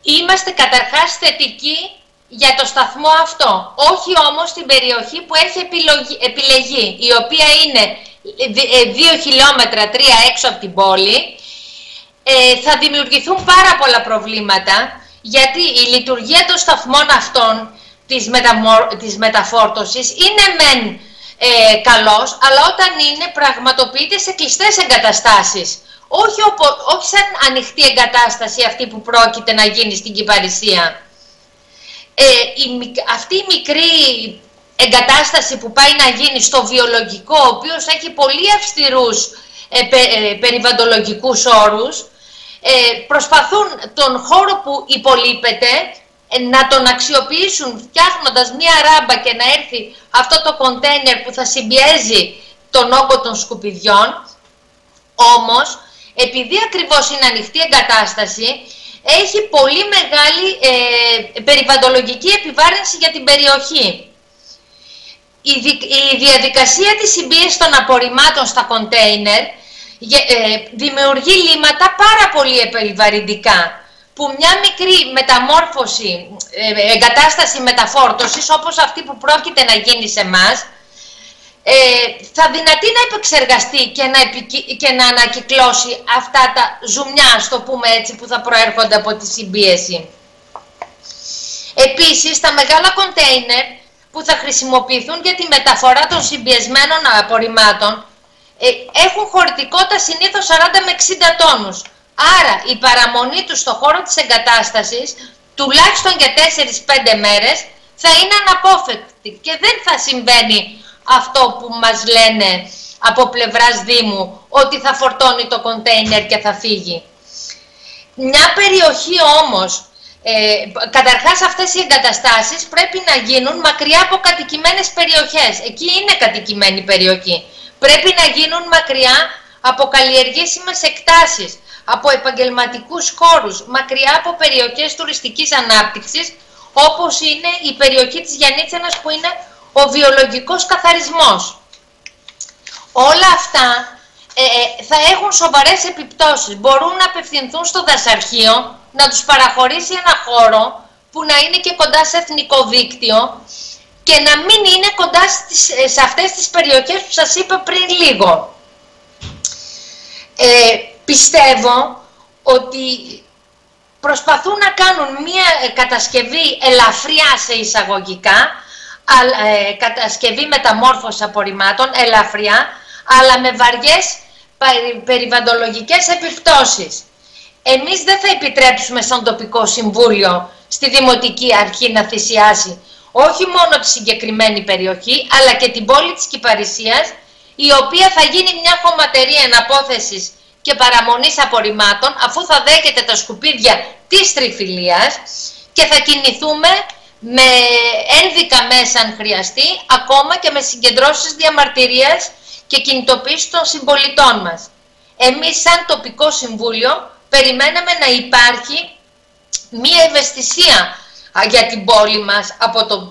Είμαστε καταρχάς θετικοί για το σταθμό αυτό, όχι όμως την περιοχή που έχει επιλεγεί, η οποία είναι 2 χιλιόμετρα, 3 έξω από την πόλη. Θα δημιουργηθούν πάρα πολλά προβλήματα, γιατί η λειτουργία των σταθμών αυτών της μεταφόρτωσης είναι μεν καλός, αλλά όταν πραγματοποιείται σε κλειστές εγκαταστάσεις, όχι σαν ανοιχτή εγκατάσταση αυτή που πρόκειται να γίνει στην Κυπαρισία. Αυτή η μικρή εγκατάσταση που πάει να γίνει στο βιολογικό, ο οποίος έχει πολύ αυστηρούς περιβαλλοντολογικούς όρους, προσπαθούν τον χώρο που υπολείπεται να τον αξιοποιήσουν φτιάχνοντας μία ράμπα και να έρθει αυτό το κοντέινερ που θα συμπιέζει τον όγκο των σκουπιδιών. Όμως, επειδή ακριβώς είναι ανοιχτή εγκατάσταση, έχει πολύ μεγάλη περιβαλλοντολογική επιβάρυνση για την περιοχή. Η διαδικασία της συμπίεσης των απορριμμάτων στα κοντέινερ δημιουργεί λίμματα πάρα πολύ περιβαρυντικά, που μια μικρή μεταμόρφωση, εγκατάσταση μεταφόρτωσης, όπως αυτή που πρόκειται να γίνει σε εμάς, θα δυνατεί να επεξεργαστεί και να ανακυκλώσει αυτά τα ζουμιά, στο πούμε έτσι, που θα προέρχονται από τη συμπίεση. Επίσης, τα μεγάλα κοντέινερ που θα χρησιμοποιηθούν για τη μεταφορά των συμπιεσμένων απορριμμάτων έχουν χωρητικότητα συνήθως 40 με 60 τόνους. Άρα η παραμονή τους στο χώρο της εγκατάστασης, τουλάχιστον για 4-5 μέρες, θα είναι αναπόφευκτη και δεν θα συμβαίνει αυτό που μας λένε από πλευράς Δήμου, ότι θα φορτώνει το κοντέινερ και θα φύγει. Μια περιοχή όμως, καταρχάς αυτές οι εγκαταστάσεις πρέπει να γίνουν μακριά από κατοικημένες περιοχές. Εκεί είναι κατοικημένη περιοχή. Πρέπει να γίνουν μακριά από καλλιεργήσιμες εκτάσεις, από επαγγελματικούς χώρους, μακριά από περιοχές τουριστικής ανάπτυξης, όπως είναι η περιοχή της Γιαννίτσανας, που είναι ο βιολογικός καθαρισμός. Όλα αυτά θα έχουν σοβαρές επιπτώσεις. Μπορούν να απευθυνθούν στο δασαρχείο, να τους παραχωρήσει ένα χώρο που να είναι και κοντά σε εθνικό δίκτυο και να μην είναι κοντά σε αυτές τις περιοχές που σας είπα πριν λίγο. Πιστεύω ότι προσπαθούν να κάνουν μία κατασκευή ελαφριά σε εισαγωγικά, κατασκευή μεταμόρφωσης απορριμμάτων, ελαφριά, αλλά με βαριές περιβαλλοντολογικές επιπτώσεις. Εμείς δεν θα επιτρέψουμε σαν τοπικό συμβούλιο στη Δημοτική Αρχή να θυσιάσει όχι μόνο τη συγκεκριμένη περιοχή, αλλά και την πόλη της Κυπαρισίας, η οποία θα γίνει μια χωματερή εναπόθεσης και παραμονής απορριμμάτων, αφού θα δέχεται τα σκουπίδια της τριφυλίας, και θα κινηθούμε με ένδικα μέσα αν χρειαστεί, ακόμα και με συγκεντρώσεις διαμαρτυρίας και κινητοποίηση των συμπολιτών μας. Εμείς σαν τοπικό συμβούλιο περιμέναμε να υπάρχει μία ευαισθησία για την πόλη μας από το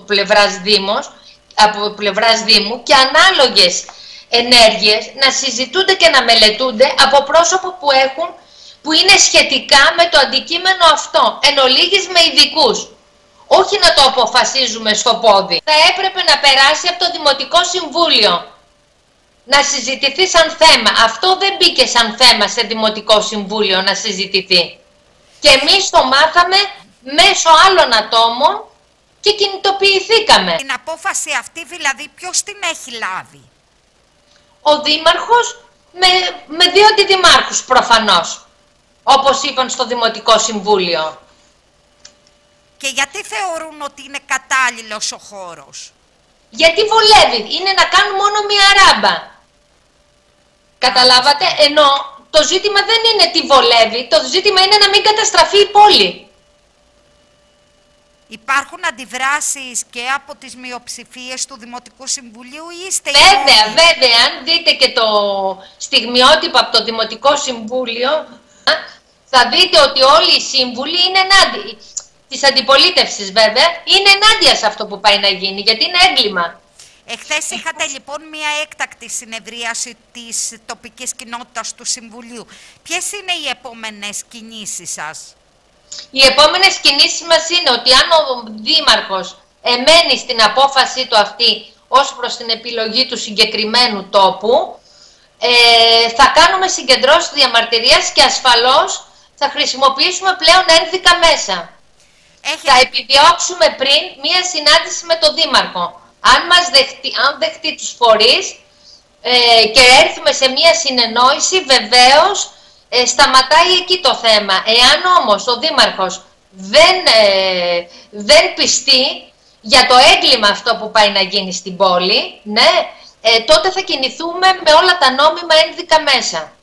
πλευράς Δήμου και ανάλογες ενέργειες να συζητούνται και να μελετούνται από πρόσωπο που είναι σχετικά με το αντικείμενο αυτό, εν ολίγης με ειδικούς. Όχι να το αποφασίζουμε στο πόδι. Θα έπρεπε να περάσει από το Δημοτικό Συμβούλιο, να συζητηθεί σαν θέμα. Αυτό δεν μπήκε σαν θέμα σε Δημοτικό Συμβούλιο να συζητηθεί. Και εμείς το μάθαμε μέσω άλλων ατόμων και κινητοποιηθήκαμε. Την απόφαση αυτή δηλαδή ποιος την έχει λάβει? Ο Δήμαρχος με 2 αντιδημάρχους προφανώς, όπως είπαν στο Δημοτικό Συμβούλιο. Και γιατί θεωρούν ότι είναι κατάλληλος ο χώρος? Γιατί βολεύει, είναι να κάνουν μόνο μία ράμπα. Καταλάβατε, ενώ το ζήτημα δεν είναι τι βολεύει, το ζήτημα είναι να μην καταστραφεί η πόλη. Υπάρχουν αντιδράσεις και από τις μειοψηφίες του Δημοτικού Συμβουλίου ή είστε? Βέβαια, αν δείτε και το στιγμιότυπο από το Δημοτικό Συμβούλιο, θα δείτε ότι όλοι οι σύμβουλοι είναι ενάντια, της αντιπολίτευσης βέβαια, είναι ενάντια σε αυτό που πάει να γίνει, γιατί είναι έγκλημα. Εχθές είχατε λοιπόν μια έκτακτη συνεδρίαση της τοπικής κοινότητας του Συμβουλίου. Ποιες είναι οι επόμενες κινήσεις σας? Οι επόμενες κινήσεις μας είναι ότι αν ο Δήμαρχος εμένει στην απόφασή του αυτή ως προς την επιλογή του συγκεκριμένου τόπου, θα κάνουμε συγκεντρώσεις διαμαρτυρίας και ασφαλώς θα χρησιμοποιήσουμε πλέον ένδικα μέσα. Θα επιδιώξουμε πριν μία συνάντηση με τον Δήμαρχο. Αν δεχτεί τους φορείς και έρθουμε σε μία συνεννόηση, βεβαίως σταματάει εκεί το θέμα. Εάν όμως ο Δήμαρχος δεν πιστεί για το έγκλημα αυτό που πάει να γίνει στην πόλη, ναι, τότε θα κινηθούμε με όλα τα νόμιμα ένδικα μέσα.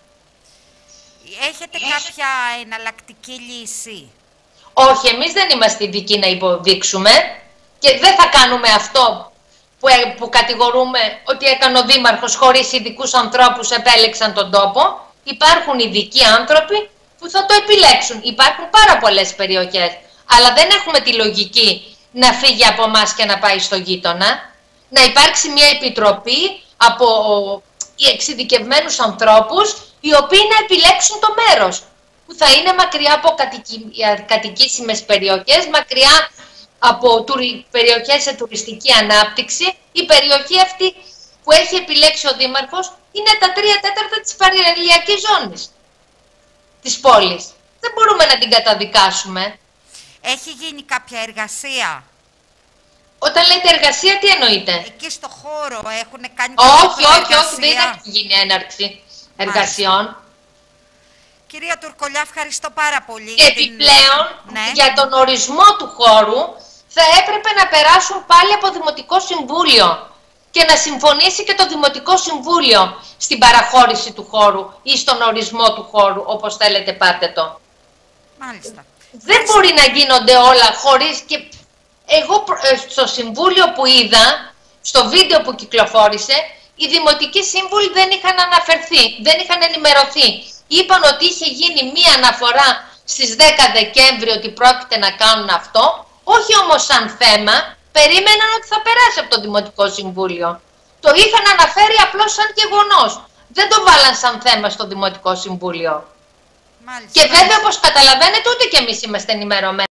Έχετε κάποια εναλλακτική λύση? Όχι, εμείς δεν είμαστε ειδικοί να υποδείξουμε και δεν θα κάνουμε αυτό που κατηγορούμε ότι έκανε ο Δήμαρχος χωρίς ειδικούς ανθρώπους επέλεξαν τον τόπο. Υπάρχουν ειδικοί άνθρωποι που θα το επιλέξουν. Υπάρχουν πάρα πολλές περιοχές, αλλά δεν έχουμε τη λογική να φύγει από εμάς και να πάει στο γείτονα. Να υπάρξει μια επιτροπή από εξειδικευμένους ανθρώπους οι οποίοι να επιλέξουν το μέρος που θα είναι μακριά από κατοικήσιμες περιοχές, μακριά από περιοχές σε τουριστική ανάπτυξη. Η περιοχή αυτή που έχει επιλέξει ο Δήμαρχος είναι τα 3/4 της παραλιακής ζώνης της πόλης. Δεν μπορούμε να την καταδικάσουμε. Έχει γίνει κάποια εργασία? Όταν λέτε εργασία, τι εννοείτε? Εκεί στο χώρο έχουν κάνει όχι, δεν έχει γίνει έναρξη εργασιών. Κυρία Τουρκολιά, ευχαριστώ πάρα πολύ. Και επιπλέον, για τον ορισμό του χώρου θα έπρεπε να περάσουν πάλι από Δημοτικό Συμβούλιο και να συμφωνήσει και το Δημοτικό Συμβούλιο στην παραχώρηση του χώρου ή στον ορισμό του χώρου, όπως θέλετε πάτε το. Μάλιστα. Δεν μπορεί να γίνονται όλα χωρίς και... Εγώ στο Συμβούλιο που είδα, στο βίντεο που κυκλοφόρησε, οι Δημοτικοί Σύμβουλοι δεν είχαν αναφερθεί, δεν είχαν ενημερωθεί. Είπαν ότι είχε γίνει μία αναφορά στις 10 Δεκέμβρη ότι πρόκειται να κάνουν αυτό, όχι όμως σαν θέμα, περίμεναν ότι θα περάσει από το Δημοτικό Συμβούλιο. Το είχαν αναφέρει απλώς σαν γεγονός. Δεν το βάλαν σαν θέμα στο Δημοτικό Συμβούλιο. Μάλιστα, και βέβαια, όπως καταλαβαίνετε, ούτε κι εμείς είμαστε ενημερωμένοι.